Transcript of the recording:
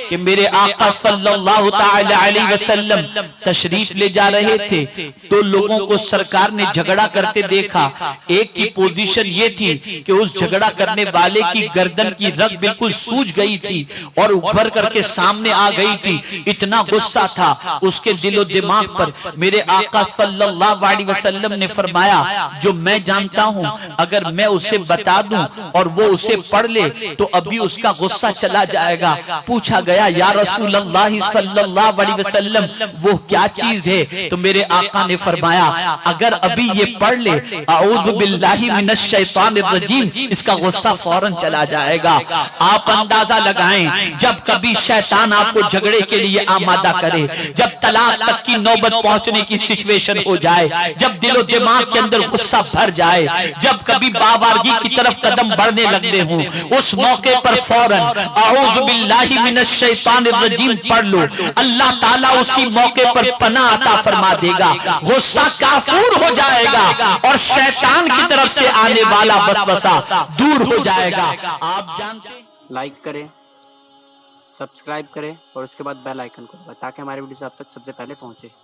कि मेरे आका सल्लल्लाहु ताला अलैहि वसल्लम तशरीफ ले जा रहे थे तो लोगों को सरकार ने झगड़ा करते देखा। एक की पोजीशन ये थी कि उस झगड़ा करने वाले की गर्दन की रग बिल्कुल सूज गई थी और उभर करके सामने आ गई थी। इतना गुस्सा था उसके दिलो दिमाग पर। मेरे आका सल्लल्लाहु अलैहि वसल्लम ने फरमाया, जो मैं जानता हूं अगर मैं उसे बता दूं और वो उसे पढ़ ले तो अभी उसका गुस्सा चला जाएगा। पूछा गया, या रसूल अल्लाह सल्लल्लाहु अलैहि वसल्लम वो क्या चीज है? तो मेरे आका ने फरमाया, अगर अभी ये पढ़ ले अऊज़ु बिल्लाहि मिनश शैतानिर रजीम, इसका गुस्सा फौरन चला जाएगा। आप अंदाजा लगाएं, जब कभी शैतान आपको झगड़े के लिए आमादा करे, जब तलाक तक की नौबत पहुंचने की सिचुएशन हो जाए, जब दिलो दिमाग के अंदर गुस्सा भर जाए, जब कभी बावारगी की तरफ कदम बढ़ने लगते हों, उस मौके पर फौरन अऊज़ु बिल्लाहि मिनश शैतानिर रजीम पढ़ लो। अल्लाह ताला उसी मौके पर पनाह अता फरमा देगा, गुस्सा काफूर हो जाएगा और शैतान की तरफ से आने वाला वसवसा दूर हो जाएगा। आप जानते, लाइक करें, सब्सक्राइब करें और उसके बाद बेल आइकन को दबाएं ताकि हमारे वीडियो आप तक सबसे पहले पहुंचे।